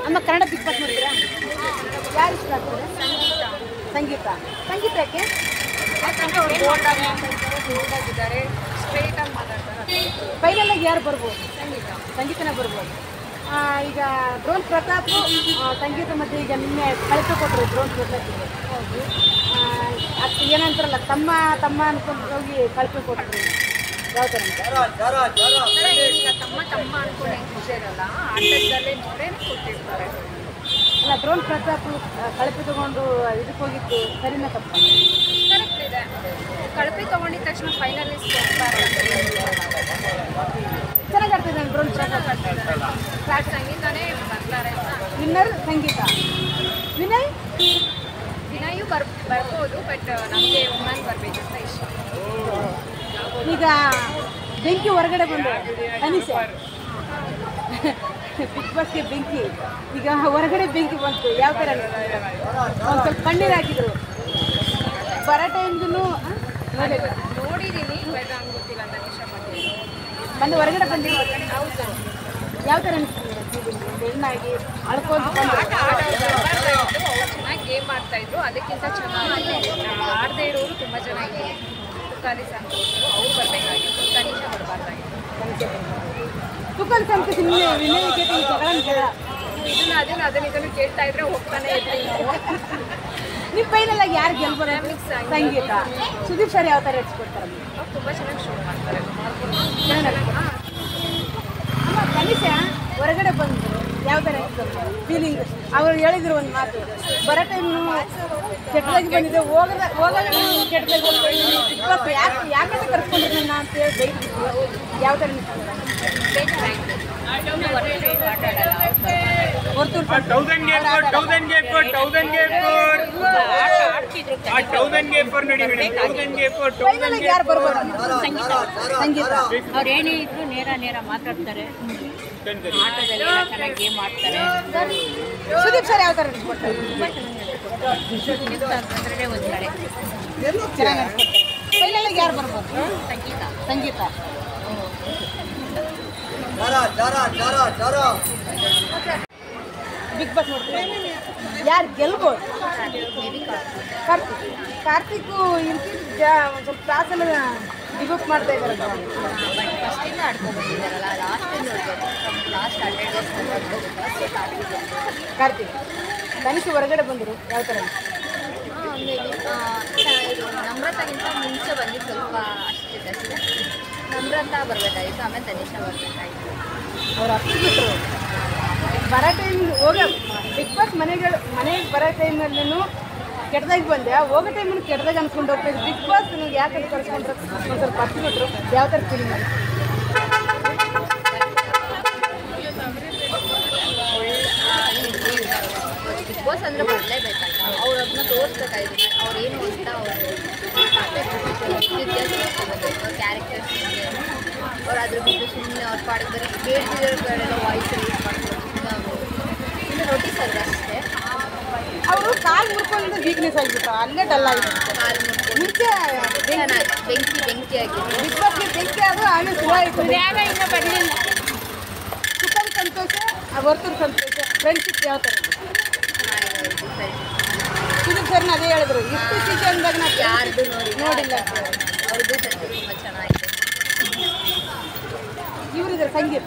ಅಮ್ಮ Kannada big boss ನೋಡ್ತೀರಾ? ಯಾರು ಇಷ್ಟ ಆಗ್ತದೆ? ಸಂಗೀತ. ಸಂಗೀತ ಯಾಕೆ? ಫೈನಲಾಗಿ ಯಾರು ಬರ್ಬೋದು? ಸಂಗೀತನೇ ಬರ್ಬೋದು. ಈಗ ಡ್ರೋನ್ ಪ್ರತಾಪ್ ಸಂಗೀತ ಮಧ್ಯೆ ಈಗ ನಿನ್ನೆ ಕಳಿಸಿ ಕೊಟ್ಟರು ಡ್ರೋನ್ ಪ್ರತಾಪ್ಗೆ. ಹೌದು. ಅದು ಏನಂತಾರಲ್ಲ ತಮ್ಮ ತಮ್ಮ ಅನ್ಕೊಂಡು ಹೋಗಿ ಕಳಿಸಿ ಕೊಟ್ಟರು. ಯಾವ ಥರ ತಮ್ಮ ತಮ್ಮ ಅನ್ಕೊಂಡು ಹೆಂಗೆ ಖುಷಿ ಇರಲ್ಲ, ಆಟದಲ್ಲೇ ನೋಡೇ ಕೊಟ್ಟಿರ್ತಾರೆ. ಅಲ್ಲ, ಡ್ರೋನ್ ಪ್ರತಾಪ್ ಕಳಪೆ ತಗೊಂಡು ಇದಕ್ಕೆ ಹೋಗಿದ್ದು ಸರಿನಾ ತಪ್ಪ? ಕರೆಕ್ಟ್ ಇದೆ. ಕಳಪೆ ತಗೊಂಡಿದ ತಕ್ಷಣ ಫೈನಲಿಸ್ಟ್ ಹೋಗ್ತಾರೆ. ಚೆನ್ನಾಗಿ ಆಗ್ತದೆ ಡ್ರೋನ್ ಪ್ರತಾಪ್. ಫ್ಲಾಟ್ ಸಂಗೀತನೇ ಬರ್ತಾರೆ. ವಿನ್ನರ್ ಸಂಗೀತ. ವಿನಯು ಬರ್ಬೋದು, ಬಟ್ ನಮಗೆ ವುಮನ್ ಬರಬೇಕಂತ ಇಷ್ಟ. ಈಗ ಬೆಂಕಿ ಹೊರಗಡೆ ಬಂದು ಅನಿಸೆ ಬಿಗ್ ಬಾಸ್ಗೆ ಬೆಂಕಿ, ಈಗ ಹೊರಗಡೆ ಬೆಂಕಿ ಬಂತು. ಯಾವ ಥರ ಒಂದು ಸ್ವಲ್ಪ ಕಣ್ಣೀರು ಹಾಕಿದ್ರು ಬರೋ ಟೈಮ್ಗೂ ನೋಡಿದ್ದೀನಿ, ಬಟ್ ಹಂಗೆ ಗೊತ್ತಿಲ್ಲ ಅಂತ ಇಷ್ಟಪಡ್ತೀನಿ. ಬಂದು ಹೊರಗಡೆ ಬಂದಿರೋ ಹೌದು. ಯಾವ ಥರ ಅನಿಸ್ತಿದೆ? ಹೆಣ್ಣಾಗಿ ಅಳ್ಕೊಂಡು ಆಟ ಅವ್ರು ಚೆನ್ನಾಗಿ ಗೇಮ್ ಆಡ್ತಾಯಿದ್ರು, ಅದಕ್ಕಿಂತ ಚೆನ್ನಾಗಿ ಆಡದೇ ಇರೋರು ತುಂಬ ಚೆನ್ನಾಗಿ ತುಕಾಲಿ ಸಂತೋಷ್ ಅವ್ರು ಬರಬೇಕಾಗಿತ್ತು, ತನಿಷಾ ಬರಬಾರ್ದಾಗಿತ್ತು. ತುಕಾಲಿ ಸಂತೋಷ್ ವಿನಯಕ್ಕೆ ಅದನ್ನು ಕೇಳ್ತಾ ಇದ್ರೆ ಹೋಗ್ತಾನೆ ಇರ್ತೀವಿ ನಾವು. ನೀವು ಫೈನಲಾಗಿ ಯಾರು ಗೆಲ್ಬೋದು? ಸಂಗೀತ. ಸುದೀಪ್ ಸರ್ ಯಾವ ಥರ ಇಟ್ಸ್ಕೊಡ್ತಾರೆ? ಅವ್ರು ತುಂಬ ಚೆನ್ನಾಗಿ ಶೋ ಮಾಡ್ತಾರೆ. ಅಮ್ಮ ತನಿಷಾ ಹೊರಗಡೆ ಬಂದರು, ಯಾವ ಥರ ಫೀಲಿಂಗ್? ಅವ್ರು ಹೇಳಿದ್ರು ಒಂದು ಮಾತು, ಬರೋ ಟೈಮು ಕೆಟ್ಟದಾಗಿ ಬಂದಿದೆ, ಹೋಗೋದ ಕೆಟ್ಟದಾಗಿ ಹೋಗ್ಬೇಕು, ಯಾಕಂತ ಕರ್ಸ್ಕೊಂಡ್ರು ನನ್ನ ಅಂತೇಳಿ ಬೈತಿದ್ರು. ಯಾವ ಥರ ಯಾರು ಬರ್ಬೋದು? ಸಂಗೀತ. ಅವ್ರು ಏನೇ ಇದ್ರು ನೇರ ಮಾತಾಡ್ತಾರೆ, ಆಟದಲ್ಲಿ ಚೆನ್ನಾಗಿ ಗೇಮ್ ಆಡ್ತಾರೆ. ಸುದೀಪ್ ಸರ್ ಯಾವ ಥರ ಇಟ್ಕೊಡ್ತಾರೆ? ಅಂದ್ರೆ ಒಂದು ಕಡೆ ಚೆನ್ನಾಗಿ ಫೈನಲಾಗಿ ಯಾರು ಬರ್ಬೋದು? ಸಂಗೀತ. ಬಿಗ್ ಬಾಸ್ ನೋಡ್ತೀವಿ, ಯಾರು ಗೆಲ್ಬೋದು? ಕಾರ್ತಿಕ್ ಒಂದು ಸ್ವಲ್ಪ ಕ್ಲಾಸಲ್ಲಿ ಡಿಬುಕ್ ಮಾಡ್ತಾ ಇದ್ದಾರೆ. ಫಸ್ಟಿಂದ ಆಡ್ಕೊಂಡು ಬಂದಿದ್ದಾರಲ್ಲ, ಲಾಸ್ಟ್ 100 ಡೇಸ್ ಕಾರ್ತಿಕ್. ತನಿಷೆ ಹೊರಗಡೆ ಬಂದರು, ಯಾವ ಥರ? ನಮ್ರತಾಗಿಂತ ಮುಂಚೆ ಬಂದು ಸ್ವಲ್ಪ ಅಷ್ಟೇ. ನಮ್ರತಾ ಬರಬೇಕಾಗಿತ್ತು, ಆಮೇಲೆ ತನಿಷಾ ಬರಬೇಕಾಗಿತ್ತು. ಅವ್ರು ಅಷ್ಟು ಬಿಟ್ಟರು ಬರೋ ಟೈಮ್ ಬಿಗ್ ಬಾಸ್ ಮನೆಗೆ ಬರೋ ಟೈಮಲ್ಲೂ ಕೆಟ್ಟದಾಗಿ ಬಂದೆ, ಹೋಗೋ ಟೈಮಲ್ಲಿ ಕೆಟ್ಟದಾಗಿ ಅನ್ಸ್ಕೊಂಡು ಹೋಗ್ತಾಯಿದ್ರು. ಬಿಗ್ ಬಾಸ್ ನೀವು ಯಾಕೆ ಕರ್ಸ್ಕೊಂಡ್ರೆ ಒಂದು ಸ್ವಲ್ಪ ಅಷ್ಟು ಬಿಟ್ಟರು, ಯಾವ ಥರ ಫೀಲಿಂಗ್ ಮಾಡಿ? ಬಿಗ್ ಬಾಸ್ ಅಂದರೆ ಬರಲೇಬೇಕಾಯ್ತು, ಅವ್ರು ಅದನ್ನ ತೋರಿಸ್ಬೇಕಾಯ್ತು. ಅವ್ರೇನು ಅಂತ ಅವ್ರ ಕ್ಯಾರೆಕ್ಟರ್ಸ್ ಅವ್ರು ಅದ್ರ ಬಿಟ್ಟು ಸುಮ್ಮನೆ ಅವ್ರ ಪಾಡಿಗೆ ಬರೀ ಬೇಡ್ತಿರೋಗಳೆಲ್ಲ ವಾಯ್ಸ್ ರೇಸ್ ಮಾಡ್ಕೊಂಡು ಇನ್ನು ನೋಟಿಸ್ ಆದ್ರೆ ಅಷ್ಟೇ. ಅವರು ಕಾಲು ಮುರ್ಕೊಂಡು ವೀಕ್ನೆಸ್ ಆಗಿಬಿಟ್ಟು ಅಲ್ಲೇ ಡಲ್ ಆಗಿಬಿಟ್ಟು. ಕಾಲು ಮುಟ್ಕೊಂಡು ಮುಂಚೆ ಬೆಂಕಿ ಆಗಿತ್ತು. ಬಿಗ್ ಬಾಸ್ಗೆ ಬೆಂಕಿ ಅದು ಆಮೇಲೆ ಸುಳ್ಳು ಆಯಿತು. ಇನ್ನೂ ಬರಲಿಲ್ಲ. ಸುಖದ ಸಂತೋಷ, ವರ್ತೂರು ಸಂತೋಷ, ಫ್ರೆಂಡ್ಶಿಪ್ ಯಾವ ಥರ? ಸುದೀಪ್ ಸರ್ನ ಅದೇ ಹೇಳಿದ್ರು, ಇಷ್ಟು ಸೀಸನ್ದಾಗ ನಾವು ಯಾರ್ದು ನೋಡಿಲ್ಲ. ಅವ್ರದ್ದು ಸತ್ಯ ತುಂಬ ಚೆನ್ನಾಗಿದೆ. ಇವರಿದ್ದಾರೆ ಸಂಗೀತ.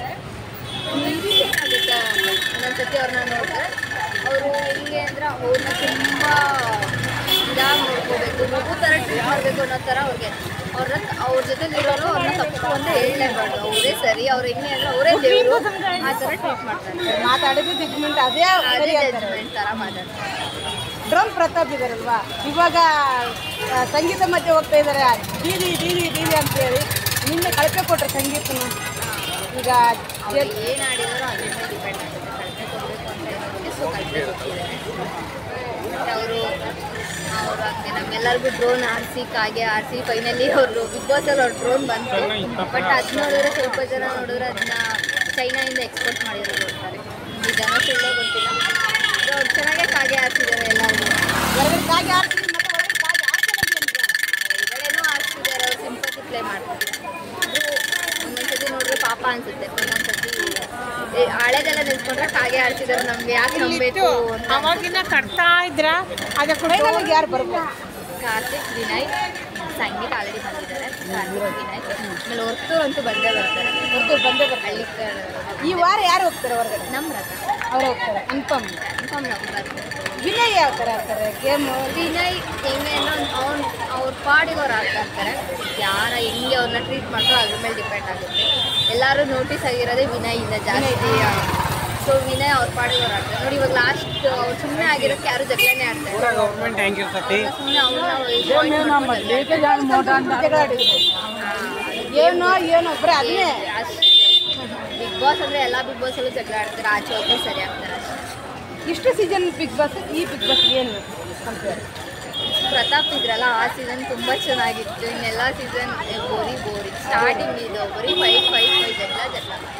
ಅದಕ್ಕೆ ಒಂದೊಂದ್ಸತಿ ಅವ್ರನ್ನ ನೋಡಿದ್ರೆ ಅವರು ಹೆಂಗೆ ಅಂದ್ರೆ ಅವ್ರನ್ನ ತುಂಬ ಇದಾಗಿ ನೋಡ್ಕೋಬೇಕು, ಮಗು ಥರ ಟ್ರೀಟ್ ಮಾಡಬೇಕು ಅನ್ನೋ ಥರ ಅವ್ರಿಗೆ ಅವ್ರ ಜೊತೆಲಿರೋರು ಅವ್ರನ್ನ ತಪ್ಪು ಅಂತ ಹೇಳಲೇಬಾರ್ದು. ಅವರೇ ಸರಿ, ಅವ್ರು ಹೆಂಗೆ ಅಂದರೆ ಅವರೇ ದೇವರು ಆ ಥರ ಟ್ರೀಟ್ ಮಾಡ್ತಾರೆ. ಮಾತಾಡಿದ್ದು ಜಡ್ಜ್ಮೆಂಟ್ ಅದೇ ಜಡ್ಜ್ಮೆಂಟ್ ಥರ ಮಾತಾಡ್ತಾರೆ. ಡ್ರೋನ್ ಪ್ರತಾಪ್ ಇದ್ದಾರಲ್ವಾ, ಇವಾಗ ಸಂಗೀತ ಮಧ್ಯೆ ಹೋಗ್ತಾ ಇದ್ದಾರೆ, ದೀದಿ ದೀದಿ ದೀದಿ ಅಂತೇಳಿ ನಿನ್ನೆ ಕಳಪೆ ಕೊಟ್ಟರು ಸಂಗೀತನ. ಈಗ ಏನು ಆಡಿದ್ರು ಅದ್ರ ಮೇಲೆ ಡಿಪೆಂಡ್ ಆಗುತ್ತೆ. ಕಳಪೆ ಕೊಡಬೇಕು ಅಂತ ಹೇಳಿದ್ರೆ ಸೊ ಕಳಪೆ ಕೊಟ್ಟಿದ್ದಾರೆ. ಮತ್ತು ಅವರು ಹಂಗೆ ನಮ್ಮೆಲ್ಲರಿಗೂ ಡ್ರೋನ್ ಆರಿಸಿ ಫೈನಲಿ ಅವರು ಬಿಗ್ ಬಾಸಲ್ಲಿ ಅವ್ರ ಡ್ರೋನ್ ಬಂತು. ಬಟ್ ಅದು ನೋಡಿದ್ರೆ ಸ್ವಲ್ಪ ಜನ ನೋಡಿದ್ರೆ ಅದನ್ನ ಚೈನಾದಿಂದ ಎಕ್ಸ್ಪೋರ್ಟ್ ಮಾಡಿರೋದು ನೋಡ್ತಾರೆ. ಈ ಜನ ಸುಳ್ಳೇ ಗೊತ್ತಿಲ್ಲ. ಅವ್ರು ಚೆನ್ನಾಗೇ ಕಾಗೆ ಆರಿಸಿದ್ದಾರೆ ಎಲ್ಲರಿಗೂ. ಹೊರಗಡೆ ಕಾಗೆ ಆರಿಸಿ ಮತ್ತು ಒಳಗಡೆ ಕಾಗೆ ಹೊರಗಡೆನೂ ಆರಿಸಿದ್ದಾರೆ. ಅವ್ರು ಸಿಂಪತಿ ಪ್ಲೇ ಮಾಡ್ತಾರೆ. ಒಂದೊಂದ್ಸತಿ ನೋಡಿದ್ರೆ ಪಾಪ ಅನಿಸುತ್ತೆ, ಒಂದೊಂದ್ಸತಿ ಹಳೆದೆಲ್ಲ ಆರಿಸ್ಕೊಂಡ್ರೆ ಕಾಗೆ ಆರಿಸಿದಾರೆ ನಮ್ಗೆ ಯಾಕೆ ನಂಬೇಕು ಅಂತ. ಅವಾಗಿನ ಕಟ್ತಾ ಇದ್ರ ಅದಕ್ಕೆ ಫೈನಲ್ ಯಾರು ಬರ್ಬೋದು? ಕಾರ್ತಿಕ್ ವಿನಯ್ ಸಂಗೀತ ಆಲ್ರೆಡಿ ಬಂದಿದ್ದಾರೆ. ಕಾರ್ತಿಕ್ ವಿನಯ್ ಆಮೇಲೆ ಹೊರ್ತೂರು ಅಂತೂ ಬಂದೇ ಬರ್ತಾರೆ. ಹೊರತು ಬಂದೇ ಬರ್ತಾರೆ. ಹಳ್ಳಿ ಈ ವಾರ ಯಾರು ಹೋಗ್ತಾರೆ ಹೊರಗಡೆ? ನಮ್ಮ ರಥ ಅವ್ರು ಹೋಗ್ತಾರೆ ಅನ್ಕಮ್. ವಿನಯ್ ಯಾವ ಥರ ಆಡ್ತಾರೆ ಗೇಮು? ವಿನಯ್ ಹೆಂಗೆ ಅವ್ರ ಪಾಡಿಗೆ ಅವ್ರು ಆಡ್ತಾ ಇರ್ತಾರೆ. ಯಾರ ಹೆಂಗೆ ಅವ್ರನ್ನ ಟ್ರೀಟ್ ಮಾಡ್ತಾರೆ ಅದ್ರ ಮೇಲೆ ಡಿಪೆಂಡ್ ಆಗುತ್ತೆ. ಎಲ್ಲರೂ ನೋಟಿಸ್ ಆಗಿರೋದೇ ವಿನಯ್ ಇಂದ ಜಾಸ್ತಿ. ಸೊ ವಿನಯ್ ಅವ್ರ ಪಾಡಿಗೆ ಅವ್ರು ಆಡ್ತಾರೆ. ನೋಡಿ ಇವಾಗ ಲಾಸ್ಟ್ ಅವ್ರು ಸುಮ್ಮನೆ ಆಗಿರೋಕ್ಕೆ ಯಾರು ಜಗಳನೇ ಆಡ್ತಾರೆ. ಗೌರ್ಮೆಂಟ್ ಹೆಂಗಿರ್ತತಿ ಏನೋ ಬರೀ ಅದನ್ನೇ. ಅಷ್ಟೇ ಬಿಗ್ ಬಾಸ್ ಅಂದರೆ ಎಲ್ಲ ಬಿಗ್ ಬಾಸಲ್ಲೂ ಜಗಳ ಆಡ್ತಾರೆ. ಆಚೆ ಹೋಗಿ ಸರಿ ಆಗ್ತಾರೆ ಅಷ್ಟೇ. ಇಷ್ಟು ಸೀಸನ್ ಬಿಗ್ ಬಾಸ್ ಈ ಬಿಗ್ ಬಾಸ್ ಏನು ಕಂಪೇರ್? ಪ್ರತಾಪ್ ಇದ್ರಲ್ಲ ಆ ಸೀಸನ್ ತುಂಬ ಚೆನ್ನಾಗಿತ್ತು. ಇನ್ನೆಲ್ಲ ಸೀಸನ್ ಬೋರಿ ಸ್ಟಾರ್ಟಿಂಗ್ ಇದು ಬರೀ ಫೈಟ್ ಜಗಳ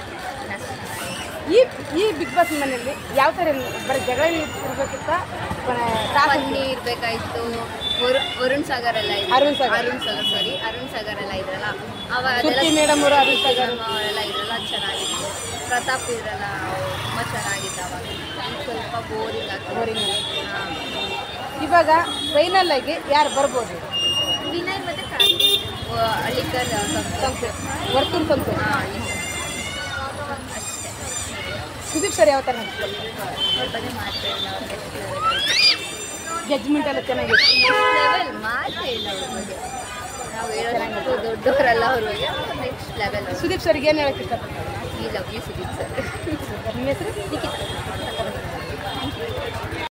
ಈ ಬಿಗ್ ಬಾಸ್ ಮನೆಯಲ್ಲಿ ಯಾವ ಥರ ಬರೀ ಜಗಳ ಇರ್ಬೇಕಿತ್ತ? ಬನ್ನಿ ಇರಬೇಕಾಯ್ತು. ವರುಣ್ ಸಾಗರ್ ಎಲ್ಲ ಇದ್ರು. ಅರುಣ್ ಸಾಗರ್ ಎಲ್ಲ ಇದ್ರಲ್ಲ ಶ್ರುತಿ ಮೇಡಮ್ ಅವರು, ಅರುಣ್ ಸಾಗರ್ ಅವರೆಲ್ಲ ಇದ್ರಲ್ಲ ಚೆನ್ನಾಗಿತ್ತು. ಪ್ರತಾಪ್ ಇದ್ರಲ್ಲ ತುಂಬ ಚೆನ್ನಾಗಿತ್ತು. ಅವಾಗ ಈಗ ಸ್ವಲ್ಪ ಬೋರಿಂಗ್ ಆಗ್ತದೆ. ಬೋರಿಂಗ್. ಇವಾಗ ಫೈನಲ್ ಆಗಿ ಯಾರು ಬರ್ಬೋದು? ವಿನಯ್ ಮತ್ತು ಕಾರ್ತಿಕ್ ಹಳ್ಳಿಕರ್ ವರ್ತೂರು ಸಂತು. ಹಳ್ಳಿಕರ್ ಅಷ್ಟೇ. ಸುದೀಪ್ ಸರ್ ಯಾವ ಥರ ನಡ್ಸ್ತಾರೆ? ಅವ್ರ ಬಗ್ಗೆ ಮಾತಾಡಿಲ್ಲ. ಜಡ್ಜ್ಮೆಂಟ್ ಎಲ್ಲ ಚೆನ್ನಾಗಿತ್ತು. ಲೆವೆಲ್ ಮಾತೇ ಇಲ್ಲ ಅವ್ರ ಬಗ್ಗೆ. ನಾವು ಹೇಳೋದು ದೊಡ್ಡವರಲ್ಲ ಅವ್ರ ಬಗ್ಗೆ. Next level. ಸುದೀಪ್ ಸರ್ಗೆ ಏನು ಹೇಳಕ್ಕೆ ಇಷ್ಟಪಡ್ತಾರೆ? ಈ ಲವ್ ಯು ಸುದೀಪ್ ಸರ್. ನಿಮ್ಮ ಹೆಸರು? ನಿಖಿತ್.